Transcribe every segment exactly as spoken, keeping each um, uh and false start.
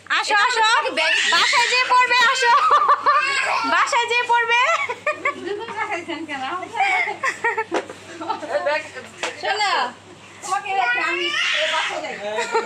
আসো আসো বাসায় যেয়ে পড়বে আসো বাসায় যেয়ে পড়বে শোনো তোমাকে আমি বাসায় যাই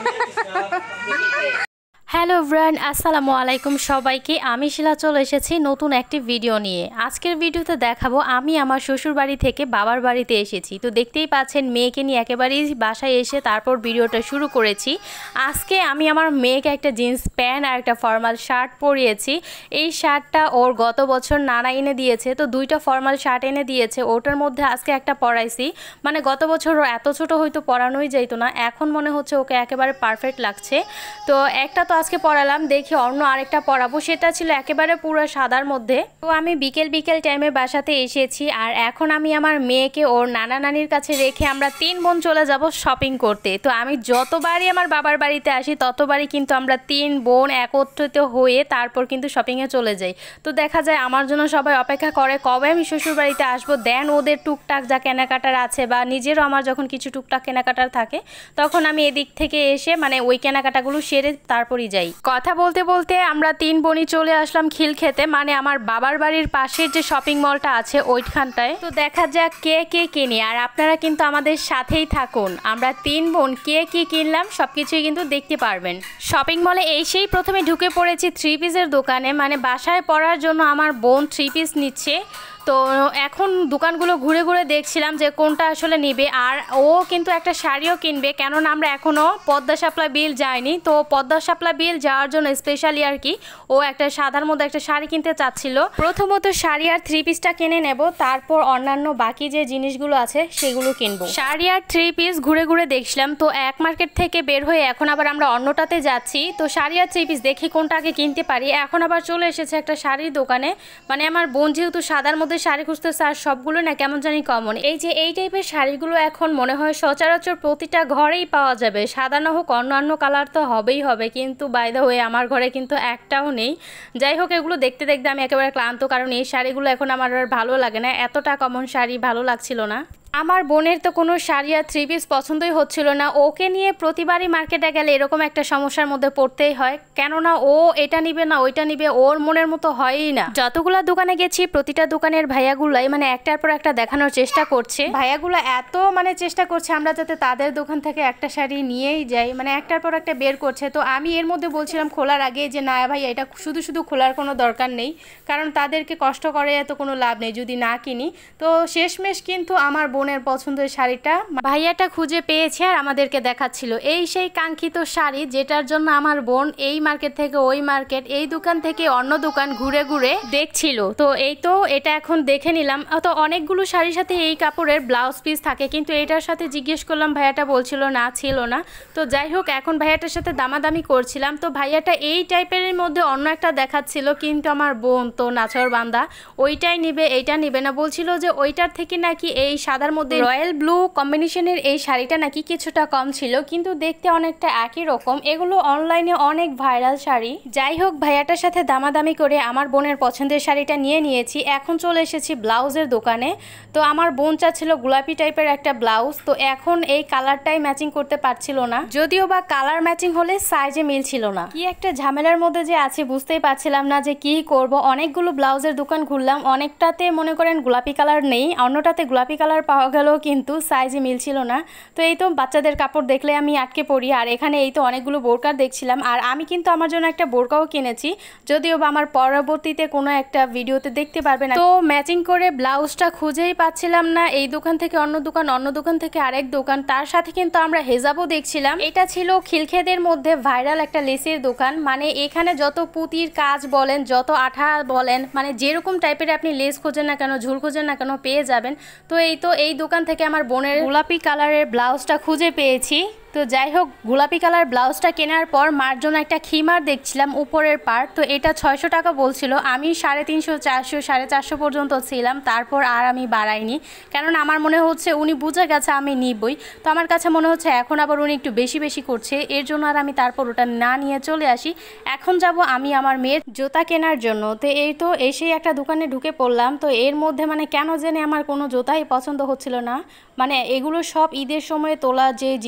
হ্যালো এভরিওয়ান, আসসালামু আলাইকুম সবাইকে। আমি শিলা চলে এসেছি নতুন একটি ভিডিও নিয়ে। আজকের ভিডিওতে দেখাবো আমি আমার শ্বশুর বাড়ি থেকে বাবার বাড়িতে এসেছি। তো দেখতেই পাচ্ছেন মেয়েকে নিয়ে একেবারেই বাসায় এসে তারপর ভিডিওটা শুরু করেছি। আজকে আমি আমার মেয়েকে একটা জিন্স প্যান্ট আর একটা ফর্মাল শার্ট পরিয়েছি। এই শার্টটা ওর গত বছর নানা এনে দিয়েছে, তো দুইটা ফর্মাল শার্ট এনে দিয়েছে। ওটার মধ্যে আজকে একটা পরাইছি, মানে গত বছর ও এত ছোট হয়তো পরানোই যাইতো না, এখন মনে হচ্ছে ওকে একেবারে পারফেক্ট লাগছে। তো একটা তো আজকে পরালাম, দেখি অন্য আরেকটা পরাবো, সেটা ছিল একেবারে পুরো সাদার মধ্যে। তো আমি বিকেল বিকেল টাইমে বাসাতে এসেছি, আর এখন আমি আমার মেয়েকে ওর নানা নানির কাছে রেখে আমরা তিন বোন চলে যাব শপিং করতে। তো আমি যতবারই আমার বাবার বাড়িতে আসি ততবারই কিন্তু আমরা তিন বোন একত্রিত হয়ে তারপর কিন্তু শপিংয়ে চলে যাই। তো দেখা যায় আমার জন্য সবাই অপেক্ষা করে কবে আমি শ্বশুর বাড়িতে আসবো, দেন ওদের টুকটাক যা কেনাকাটার আছে বা নিজেরও আমার যখন কিছু টুকটাক কেনাকাটার থাকে তখন আমি এদিক থেকে এসে মানে ওই কেনাকাটাগুলো সেরে তারপরই যাই। কথা বলতে বলতে আমরা তিন বোনই চলে আসলাম খিলক্ষেতে, মানে আমার বাবার বাড়ির পাশের যে শপিং মলটা আছে ওইখানটায়। তো দেখা যাক কে কে কিনি, আর আপনারা কিন্তু আমাদের সাথেই থাকুন। আমরা তিন বোন কে কি কিনলাম সবকিছুই কিন্তু দেখতে পারবেন। শপিং মলে এসেই প্রথমে ঢুকে পড়েছি থ্রি পিসের দোকানে, মানে বাসায় পরার জন্য আমার বোন থ্রি পিস নিচ্ছে। তো এখন দোকানগুলো ঘুরে ঘুরে দেখছিলাম যে কোনটা আসলে নিবে, আর ও কিন্তু একটা শাড়িও কিনবে, কেননা আমরা এখনও পদ্মা শাপলা বিল যাইনি। তো পদ্মা শাপলা বিল যাওয়ার জন্য স্পেশালি আর কি ও একটা সাদার মধ্যে একটা শাড়ি কিনতে চাচ্ছিল। প্রথমত শাড়ি আর থ্রি পিসটা কিনে নেব, তারপর অন্যান্য বাকি যে জিনিসগুলো আছে সেগুলো কিনবো। শাড়ি আর থ্রি পিস ঘুরে ঘুরে দেখছিলাম। তো এক মার্কেট থেকে বের হয়ে এখন আবার আমরা অন্যটাতে যাচ্ছি। তো শাড়ি আর থ্রি পিস দেখি কোনটা আগে কিনতে পারি। এখন আবার চলে এসেছে একটা শাড়ির দোকানে, মানে আমার বোন যেহেতু সাদার মধ্যে শাড়ি খুঁজতেছে আর সবগুলো না কেমন জানি কমন। এই যে এই টাইপের শাড়িগুলো এখন মনে হয় সচরাচর প্রতিটা ঘরেই পাওয়া যাবে, সাদা না হোক অন্যান্য কালার তো হবেই হবে, কিন্তু বাই দ্য ওয়ে আমার ঘরে কিন্তু একটাও নেই। যাই হোক এগুলো দেখতে দেখতে আমি একেবারে ক্লান্ত, কারণ এই শাড়িগুলো এখন আমার আর ভালো লাগে না, এতটা কমন শাড়ি ভালো লাগছিল না। আমার বোনের তো কোনো শাড়ি আর থ্রি পিস পছন্দই হচ্ছিল না। ওকে নিয়ে প্রতিবারই মার্কেটে গেলে এরকম একটা সমস্যার মধ্যে পড়তেই হয়, কেননা ও এটা নিবে না ওইটা নিবে, ওর মনের মতো হয়ই না। যতগুলা দোকানে গেছি প্রতিটা দোকানের ভাইয়াগুলাই মানে একটার পর একটা দেখানোর চেষ্টা করছে। ভাইয়াগুলো এত মানে চেষ্টা করছে আমরা যাতে তাদের দোকান থেকে একটা শাড়ি নিয়েই যাই, মানে একটার পর একটা বের করছে। তো আমি এর মধ্যে বলছিলাম খোলার আগে যে না ভাই এটা শুধু শুধু খোলার কোনো দরকার নেই, কারণ তাদেরকে কষ্ট করে এত কোনো লাভ নেই যদি না কিনি। তো শেষমেশ কিন্তু আমার বোনের পছন্দের শাড়িটা ভাইয়াটা খুঁজে পেয়েছে আর আমাদেরকে দেখাচ্ছিল। এই সেই কাঙ্ক্ষিত শাড়ি যেটার জন্য আমার বোন এই মার্কেট থেকে ওই মার্কেট, এই দোকান থেকে অন্য দোকান ঘুরে ঘুরে দেখছিল। তো এই তো এটা এখন দেখে নিলাম। তো অনেকগুলো শাড়ির সাথে এই কাপড়ের ব্লাউজ পিস থাকে, কিন্তু এটার সাথে জিজ্ঞেস করলাম, ভাইয়াটা বলছিল না ছিল না। তো যাই হোক এখন ভাইয়াটার সাথে দামাদামি করছিলাম। তো ভাইয়াটা এই টাইপের মধ্যে অন্য একটা দেখাচ্ছিল, কিন্তু আমার বোন তো নাচর বান্দা, ওইটাই নিবে এইটা নিবে না, বলছিল যে ওইটার থেকে নাকি এই সাদার মধ্যে রয়্যাল ব্লু কম্বিনেশনের এই শাড়িটা নাকি কিছুটা কম ছিল, কিন্তু দেখতে অনেকটা একই রকম। এগুলো অনলাইনে অনেক ভাইরাল শাড়ি। যাই হোক ভাইয়াটার সাথে দামাদামি করে আমার বোনের পছন্দের শাড়িটা নিয়ে নিয়েছি। এখন চলে এসেছি ব্লাউজের দোকানে। তো আমার বোন চাচ্ছিল গোলাপি টাইপের একটা ব্লাউজ, তো এখন এই কালারটাই ম্যাচিং করতে পারছিল না, যদিও বা কালার ম্যাচিং হলে সাইজে মিলছিল না। কি একটা ঝামেলার মধ্যে যে আছে বুঝতেই পারছিলাম না যে কি করব। অনেকগুলো ব্লাউজের দোকান ঘুরলাম, অনেকটাতে মনে করেন গোলাপি কালার নেই, অন্যটাতে গোলাপি কালার পাওয়া গেল, কিন্তু সাইজে মিলছিল না। তো এই তো বাচ্চাদের কাপড় দেখলে আমি আটকে পড়ি, আর এখানে এই তো অনেকগুলো বোরকার দেখছিলাম, আর আমি কিন্তু আমার জন্য একটা বোরকাও কিনেছি, যদিও বা আমার পরবর্তীতে কোনো একটা ভিডিওতে দেখতে পারবে না। তো ম্যাচিং করে ব্লাউজটা খুঁজেই পাচ্ছিলাম না, এই দোকান থেকে অন্য দোকান, অন্য দোকান থেকে আরেক দোকান, তার সাথে কিন্তু আমরা হেজাবও দেখছিলাম। এটা ছিল খিলক্ষেতের মধ্যে ভাইরাল একটা লেসের দোকান, মানে এখানে যত পুঁতির কাজ বলেন, যত আঠা বলেন, মানে যেরকম টাইপের আপনি লেস খোঁজেন না কেন, ঝুল খোঁজেন না কেন পেয়ে যাবেন। তো এই তো এই দোকান থেকে আমার বোনের গোলাপি কালারের ব্লাউজটা খুঁজে পেয়েছি। তো যাই হোক গোলাপি কালার ব্লাউজটা কেনার পর মার জন্য একটা খিমার দেখছিলাম উপরের পার্ট। তো এটা ছয়শো টাকা বলছিল, আমি সাড়ে তিনশো চারশো সাড়ে চারশো পর্যন্ত ছিলাম, তারপর আর আমি বাড়াইনি, কারণ আমার মনে হচ্ছে উনি বুঝে গেছে আমি নিবই। তো আমার কাছে মনে হচ্ছে এখন আবার উনি একটু বেশি বেশি করছে, এর জন্য আর আমি তারপর ওটা না নিয়ে চলে আসি। এখন যাব আমি আমার মেয়ের জুতা কেনার জন্য। তো এই তো এসেই একটা দোকানে ঢুকে পড়লাম। তো এর মধ্যে মানে কেন জেনে আমার কোনো জুতাই পছন্দ হচ্ছিল না, মানে এগুলো সব ঈদের সময় তোলা যে জিনিসগুলো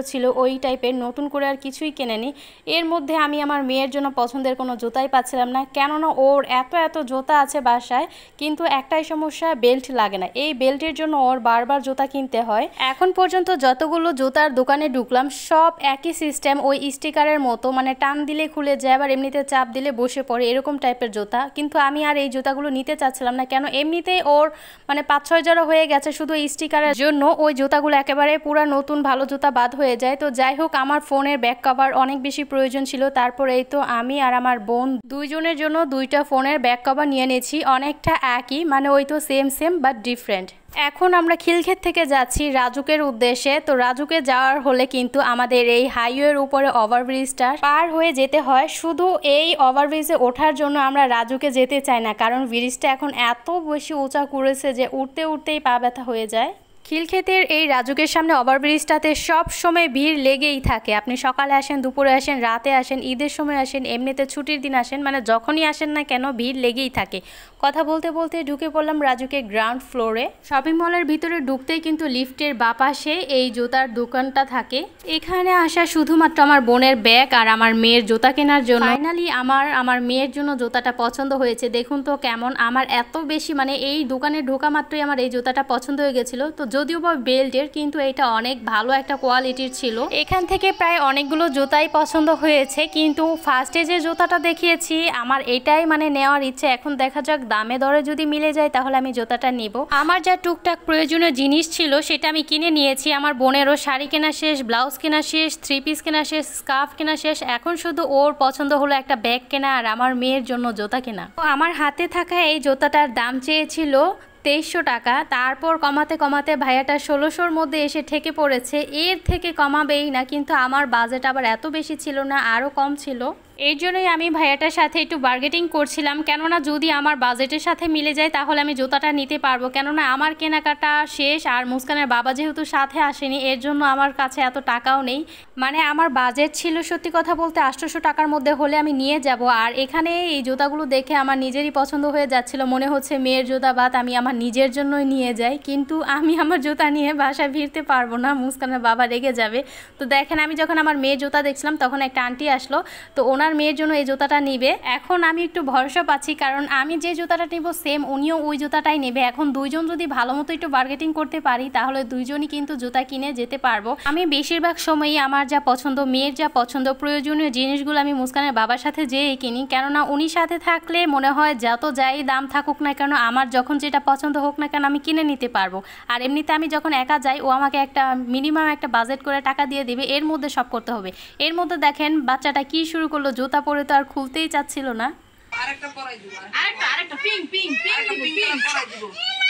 ছিল ওই টাইপের, নতুন করে আর কিছুই কেনেনি। এর মধ্যে আমি আমার মেয়ের জন্য পছন্দের কোনো জুতাই পাচ্ছিলাম না, কেননা ওর এত এত জুতা আছে বাসায়, কিন্তু একটাই সমস্যা, বেল্ট লাগে না। এই বেল্টের জন্য ওর বারবার জুতা কিনতে হয়। এখন পর্যন্ত যতগুলো জুতার দোকানে ঢুকলাম সব একই সিস্টেম, ওই স্টিকারের মতো, মানে টান দিলে খুলে যায়, আবার এমনিতে চাপ দিলে বসে পড়ে, এরকম টাইপের জুতা। কিন্তু আমি আর এই জুতাগুলো নিতে চাচ্ছিলাম না, কেন এমনিতেই ওর মানে পাঁচ ছয় জোড়া হয়ে গেছে, শুধু স্টিকারের জন্য ওই জুতাগুলো একেবারে পুরো নতুন ভালো জুতা বাদ হয়ে যায়। তো যাই হোক, আমার ফোনের ব্যাক কভার অনেক বেশি প্রয়োজন ছিল, তারপর এই তো আমি আর আমার বোন দুইজনের জন্য দুইটা ফোনের ব্যাক কভার নিয়ে নিয়েছি, অনেকটা একই, মানে ওই তো সেম সেম বাট ডিফারেন্ট। এখন আমরা খিলক্ষেত থেকে যাচ্ছি রাজুকের উদ্দেশ্যে। তো রাজুকে যাওয়ার হলে কিন্তু আমাদের এই হাইওয়ের উপরে ওভারব্রিজটা পার হয়ে যেতে হয়। শুধু এই ওভারব্রিজে ওঠার জন্য আমরা রাজুকে যেতে চাই না, কারণ ব্রিজটা এখন এত বেশি উঁচা করেছে যে উঠতে উঠতেই পা ব্যথা হয়ে যায়। খিলক্ষেতের এই রাজুকের সামনে ওভারব্রিজটাতে সব সময় ভিড় লেগেই থাকে। আপনি সকালে আসেন, দুপুরে আসেন, রাতে আসেন, ঈদের সময় আসেন, এমনিতে ছুটির দিন আসেন, মানে যখনই আসেন না কেন ভিড় লেগেই থাকে। কথা বলতে বলতে ঢুকে পড়লাম রাজুকের গ্রাউন্ড ফ্লোরে। শপিং মলের ভিতরে ঢুকতেই কিন্তু লিফটের বাপাশে এই জুতার দোকানটা থাকে। এখানে আসা শুধুমাত্র আমার বোনের ব্যাগ আর আমার মেয়ের জুতা কেনার জন্য। ফাইনালি আমার আমার মেয়ের জন্য জুতাটা পছন্দ হয়েছে। দেখুন তো কেমন, আমার এত বেশি মানে এই দোকানে ঢোকা মাত্রই আমার এই জুতাটা পছন্দ হয়ে গেছিলো। তো যদিও বা বেল্টের, কিন্তু এটা অনেক ভালো একটা কোয়ালিটির ছিল। এখান থেকে প্রায় অনেকগুলো জুতাই পছন্দ হয়েছে, কিন্তু ফার্স্টে যে জুতাটা দেখিয়েছি আমার এটাই মানে নেওয়ার ইচ্ছে। এখন দেখা যাক দামে দরে যদি মিলে যায় তাহলে আমি জুতাটা নিব। আমার যা টুকটাক প্রয়োজনীয় জিনিস ছিল সেটা আমি কিনে নিয়েছি। আমার বোনেরও শাড়ি কেনা শেষ, ব্লাউজ কেনা শেষ, থ্রি পিস কেনা শেষ, স্কার্ফ কেনা শেষ। এখন শুধু ওর পছন্দ হলো একটা ব্যাগ কেনা আর আমার মেয়ের জন্য জুতা কেনা। তো আমার হাতে থাকা এই জুতাটার দাম চেয়েছিল তেইশশো টাকা, তারপর কমাতে কমাতে ভাইয়াটা ষোলোশোর মধ্যে এসে ঠেকে পড়েছে। এর থেকে কমাবেই না, কিন্তু আমার বাজেট আবার এত বেশি ছিল না, আরও কম ছিল। এই জন্যই আমি ভাইয়াটার সাথে একটু বার্গেটিং করছিলাম, কেননা যদি আমার বাজেটের সাথে মিলে যায় তাহলে আমি জুতাটা নিতে পারবো। কেননা আমার কেনাকাটা শেষ আর মুস্কানের বাবা যেহেতু সাথে আসেনি, এর জন্য আমার কাছে এত টাকাও নেই। মানে আমার বাজেট ছিল সত্যি কথা বলতে আটশোশো টাকার মধ্যে হলে আমি নিয়ে যাব। আর এখানে এই জুতাগুলো দেখে আমার নিজেরই পছন্দ হয়ে যাচ্ছিল, মনে হচ্ছে মেয়ের জুতা বাদ আমি আমার নিজের জন্যই নিয়ে যাই। কিন্তু আমি আমার জুতা নিয়ে বাসায় ফিরতে পারবো না, মুস্কানের বাবা রেগে যাবে। তো দেখেন, আমি যখন আমার মেয়ের জুতা দেখছিলাম তখন একটা আন্টি আসলো, তো ওনার মেয়ের জন্য এই জুতাটা নিবে। এখন আমি একটু ভরসা পাচ্ছি, কারণ আমি যে জুতাটা নিব সেম উনিও ওই জুতাটাই নেবে। এখন দুইজন যদি ভালো মতো একটু বার্গেটিং করতে পারি তাহলে দুইজনই কিন্তু জুতা কিনে যেতে পারবো। আমি বেশিরভাগ সময়ই আমার যা পছন্দ, মেয়ের যা পছন্দ, প্রয়োজনীয় জিনিসগুলো আমি মুস্কানের বাবার সাথে যেয়ে কিনি, কেননা উনি সাথে থাকলে মনে হয় যত যাই দাম থাকুক না কেন আমার যখন যেটা পছন্দ হোক না কেন আমি কিনে নিতে পারবো। আর এমনিতে আমি যখন একা যাই ও আমাকে একটা মিনিমাম একটা বাজেট করে টাকা দিয়ে দিবে, এর মধ্যে সব করতে হবে। এর মধ্যে দেখেন বাচ্চাটা কি শুরু করলো, জুতা পরে তো আর খুলতেই চাচ্ছিল না। আরেকটা পরাই দিব, আরেকটা আরেকটা পিং পিং পিং পিং পরাই দিব।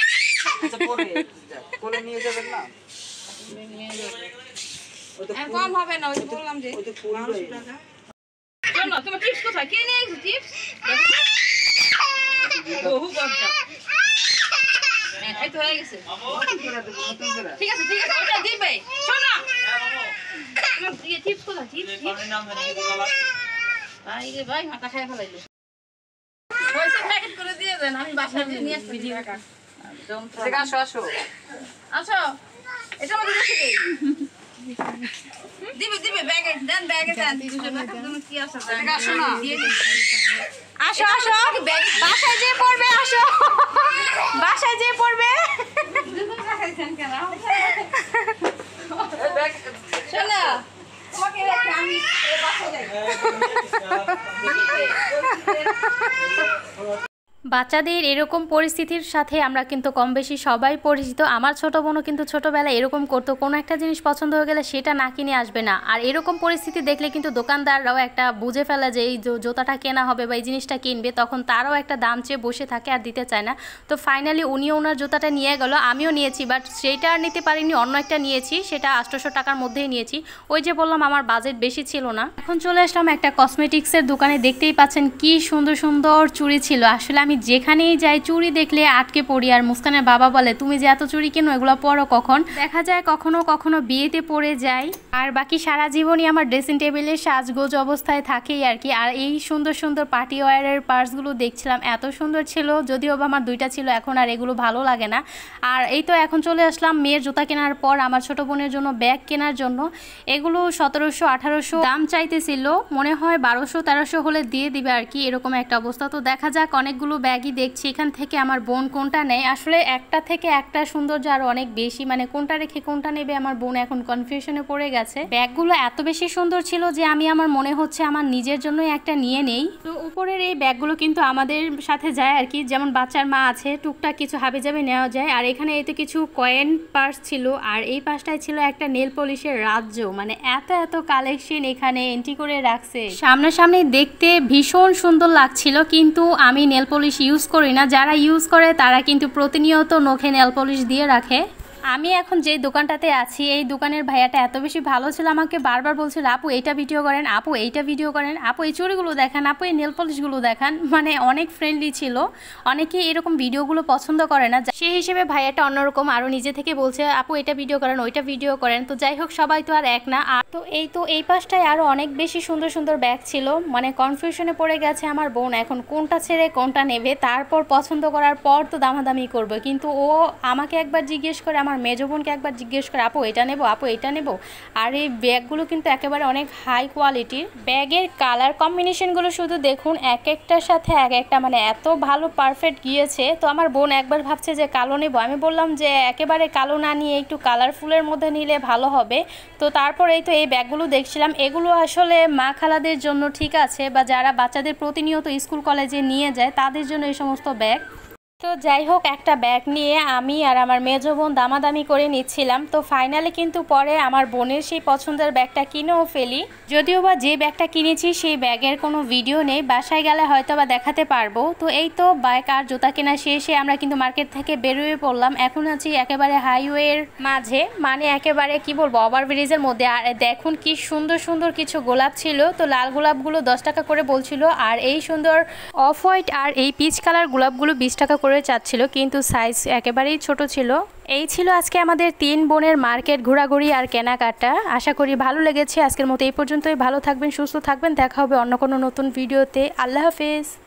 আচ্ছা পরে কোলে নিয়ে যাবেন না, নিয়ে যাবেন। ওই তো কম হবে না, ওই যে বললাম যে ওই তো বারোশো টাকা। চলো তোমার টিপস কোথায়, কে নিয়ে এসেছো টিপস? বহু গজা এই তো হয়ে গেছে। ঠিক আছে ঠিক আছে, ওটা দিবে। শোনো তোমার এই টিপস কোথায়, টিপস টিপস নাম জানি কি বলা। ভাই রে ভাই, মাথা খায় ফেলাইলো। ওইসব প্যাকেট করে দিয়ে দেন, আমি বাসায় নিয়ে আসছি ভিডিও কাট। ঠিক আছে, আসো আসো, এটা আমাদের কাছে দেই। দিবে দিবে ব্যাগে দেন, ব্যাগে দেন। তুমি কি আসো, ঠিক আছে না, দিয়ে দিন। আসো আসো, বাসায় যে পড়বে, আসো বাসায় যে পড়বে। শোনো তোমাকে রেখে আমি বাসায় যাই। বাচ্চাদের এরকম পরিস্থিতির সাথে আমরা কিন্তু কম বেশি সবাই পরিচিত। আমার ছোট বোনও কিন্তু ছোটোবেলায় এরকম করতো, কোনো একটা জিনিস পছন্দ হয়ে গেলে সেটা না কিনে আসবে না। আর এরকম পরিস্থিতি দেখলে কিন্তু দোকানদাররাও একটা বুঝে ফেলে যে এই জুতাটা কেনা হবে বা এই জিনিসটা কিনবে, তখন তারাও একটা দাম চেয়ে বসে থাকে আর দিতে চায় না। তো ফাইনালি উনিও ওনার জুতাটা নিয়ে গেল, আমিও নিয়েছি, বাট সেইটা আর নিতে পারিনি, অন্য একটা নিয়েছি, সেটা আটশোশো টাকার মধ্যেই নিয়েছি। ওই যে বললাম আমার বাজেট বেশি ছিল না। এখন চলে আসলাম একটা কসমেটিক্সের দোকানে, দেখতেই পাচ্ছেন কি সুন্দর সুন্দর চুড়ি ছিল। আসলে আমি যেখানেই যাই চুড়ি দেখলে আটকে পড়ি, আর মুস্কানের বাবা বলে তুমি যে এত চুড়ি কেন, এগুলো পরো কখন। দেখা যায় কখনো কখনো বিয়েতে পরে যাই, আর বাকি সারা জীবনই আমার ড্রেসিং টেবিলে সাজগোজ অবস্থায় থাকেই আর কি। আর এই সুন্দর সুন্দর পার্টি ওয়্যারের পার্সগুলো দেখছিলাম, এত সুন্দর ছিল, যদিও বা আমার দুইটা ছিল, এখন আর এগুলো ভালো লাগে না। আর এই তো এখন চলে আসলাম মেয়ের জুতা কেনার পর আমার ছোট বোনের জন্য ব্যাগ কেনার জন্য। এগুলো সতেরোশো আঠারোশো দাম চাইতেছিল, মনে হয় বারোশো তেরোশো হলে দিয়ে দিবে আর কি, এরকম একটা অবস্থা। তো দেখা যাক, অনেকগুলো ব্যাগই দেখছি, এখান থেকে আমার বোন কোনটা নেয়। আসলে একটা থেকে একটা সৌন্দর্য আরো অনেক বেশি, মানে কোনটা রেখে কোনটা নেবে আমার বোন এখন কনফিউশনে পড়ে গেছে। ব্যাগগুলো এত বেশি সুন্দর ছিল যে আমি আমার মনে হচ্ছে আমার নিজের জন্যই একটা নিয়ে নেই। তো উপরের এই ব্যাগগুলো কিন্তু আমাদের সাথে যায় আর কি, যেমন বাচ্চার মা আছে, টুকটাক কিছু হাবি যাবে নেওয়া যায়। আর এখানে এতে কিছু কয়েন পার্স ছিল, আর এই পাশটায় ছিল একটা নেল পলিশের রাজ্য, মানে এত এত কালেকশন এখানে এন্ট্রি করে রাখছে। সামনাসামনি দেখতে ভীষণ সুন্দর লাগছিল, কিন্তু আমি নেল পলিশ ইউজ করি না, যারা ইউজ করে তারা কিন্তু প্রতিনিয়ত নখে নেল পলিশ দিয়ে রাখে। আমি এখন যে দোকানটাতে আছি, এই দোকানের ভাইয়াটা এত বেশি ভালো ছিল, আমাকে বারবার বলছিল আপু এইটা ভিডিও করেন, আপু এইটা ভিডিও করেন, আপু এই চুড়িগুলো দেখান, আপু এই নেল পলিশগুলো দেখান, মানে অনেক ফ্রেন্ডলি ছিল। অনেকে এরকম ভিডিওগুলো পছন্দ করে না, সেই হিসেবে ভাইয়াটা অন্যরকম আরও নিজে থেকে বলছে আপু এটা ভিডিও করেন, ওইটা ভিডিও করেন। তো যাই হোক, সবাই তো আর এক না। আর তো এই তো এই পাশটায় আরও অনেক বেশি সুন্দর সুন্দর ব্যাগ ছিল, মানে কনফিউশনে পড়ে গেছে আমার বোন এখন কোনটা ছেড়ে কোনটা নেবে। তারপর পছন্দ করার পর তো দামাদামি করবে, কিন্তু ও আমাকে একবার জিজ্ঞেস করে, আমার মেজো বোনকে একবার জিজ্ঞেস করে আপু এটা নেবো, আপু এটা নেবো। আর এই ব্যাগগুলো কিন্তু একেবারে অনেক হাই কোয়ালিটির। ব্যাগের কালার কম্বিনেশনগুলো শুধু দেখুন, এক একটার সাথে এক একটা মানে এত ভালো পারফেক্ট গিয়েছে। তো আমার বোন একবার ভাবছে যে কালো নেবো, আমি বললাম যে একেবারে কালো না নিয়ে একটু কালারফুলের মধ্যে নিলে ভালো হবে। তো তারপর এই তো এই ব্যাগগুলো দেখছিলাম, এগুলো আসলে মা খালাদের জন্য ঠিক আছে, বা যারা বাচ্চাদের প্রতিনিয়ত স্কুল কলেজে নিয়ে যায় তাদের জন্য এই সমস্ত ব্যাগ। তো যাই হোক, একটা ব্যাগ নিয়ে আমি আর আমার মেজো বোন দামাদামি করে নিচ্ছিলাম। তো ফাইনালি কিন্তু পরে আমার বোনের সেই পছন্দের ব্যাগটা কিনেও ফেলি, যদিও বা যে ব্যাগটা কিনেছি সেই ব্যাগের কোনো ভিডিও নেই, বাসায় গেলে হয়তো বা দেখাতে পারবো। তো এই তো ব্যাগ আর জুতা কেনা শেষে আমরা কিন্তু মার্কেট থেকে বেরোয়ে পড়লাম। এখন আছি একেবারে হাইওয়ের মাঝে, মানে একেবারে কি বলবো ওভারব্রিজের মধ্যে। আর দেখুন কি সুন্দর সুন্দর কিছু গোলাপ ছিল, তো লাল গোলাপগুলো দশ টাকা করে বলছিল, আর এই সুন্দর অফ হোয়াইট আর এই পিচ কালার গোলাপগুলো বিশ টাকা করে চাচ্ছিল, কিন্তু সাইজ একেবারেই ছোট ছিল। এই ছিল আজকে আমাদের তিন বোনের মার্কেট ঘোরাঘুরি আর কেনাকাটা। আশা করি ভালো লেগেছে। আজকের মতো এই পর্যন্তই। ভালো থাকবেন, সুস্থ থাকবেন, দেখা হবে অন্য কোনো নতুন ভিডিওতে। আল্লাহ হাফেজ।